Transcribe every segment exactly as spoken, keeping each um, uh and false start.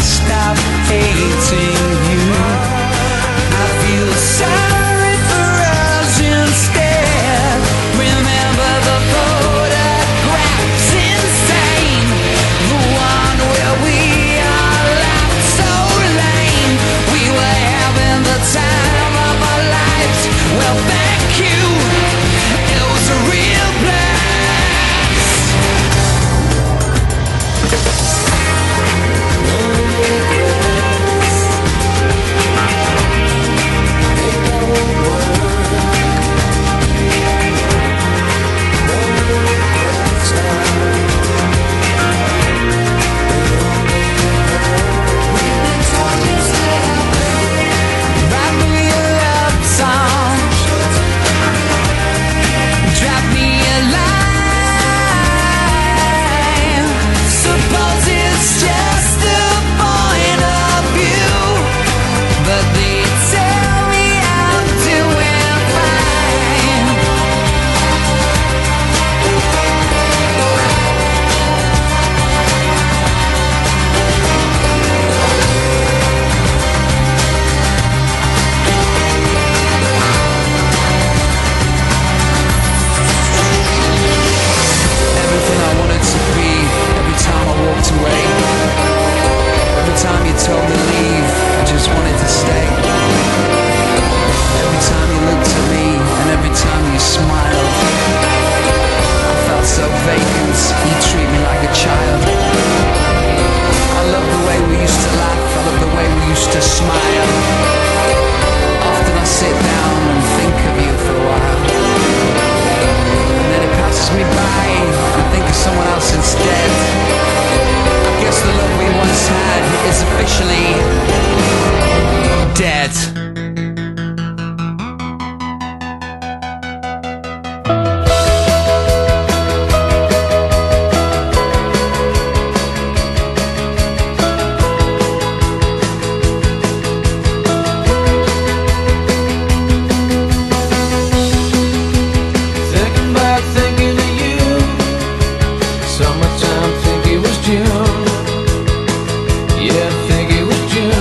stop hating you. I feel sorry for us instead. Remember the photographs insane, the one where we all laughed so lame. We were having the time of our lives. Well, thank you, it was a real blast. Write me a love song, drop me a line. Suppose it's just a point of view, but they tell me I'm doing fine. Everything I wanted to be, every time I walked away, every time you told me leave, I just wanted to stay. Every time you looked at me, and every time you smiled, I felt so vacant, you treat me like a child. I love the way we used to laugh, I love the way we used to smile. Often I sit down and think of you for a while, and then it passes me by, and I think of someone else instead. I guess the love we once had is officially dead. Thinking back, thinking of you. Summertime, think it was June. Yeah, I think it was June.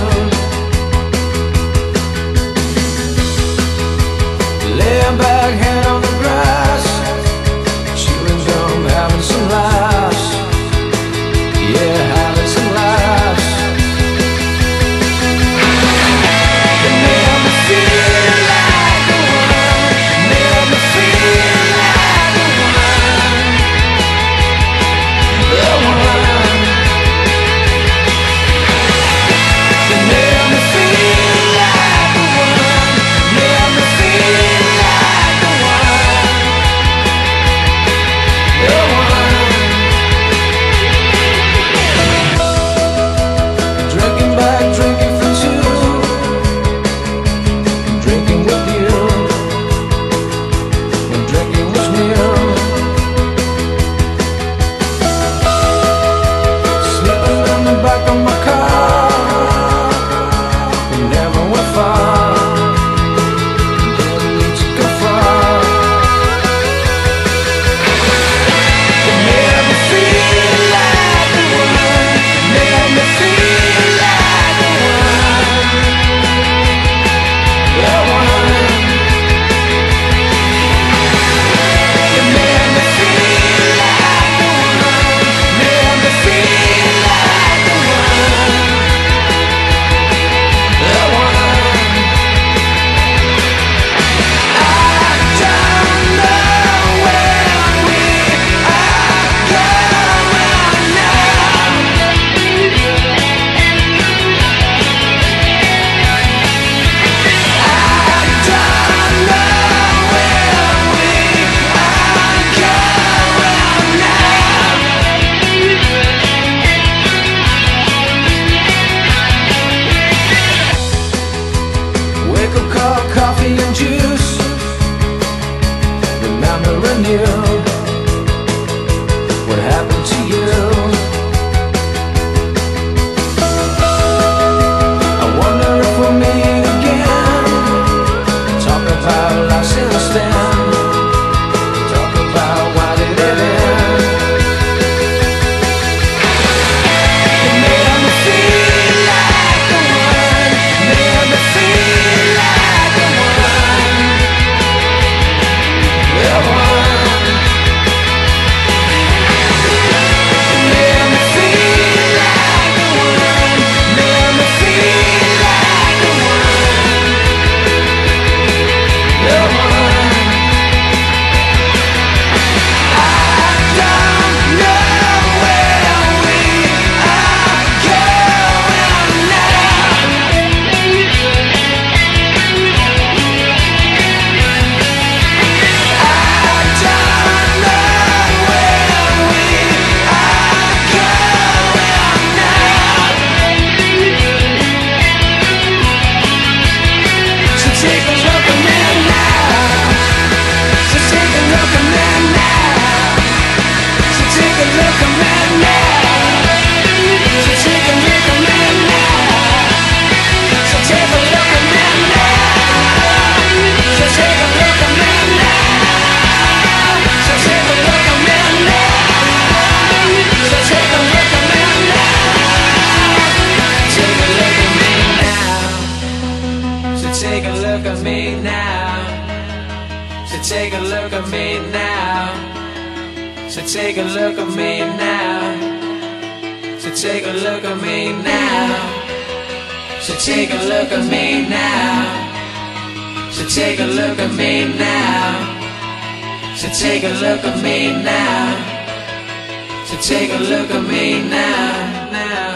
take a look at me now. So take a look at me now. So take a look at me now. So take a look at me now. So take a look at me now. So take a look at me now. So take a look at me now, now.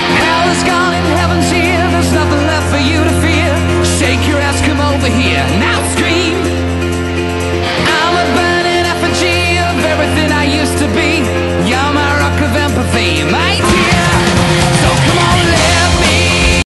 Over here.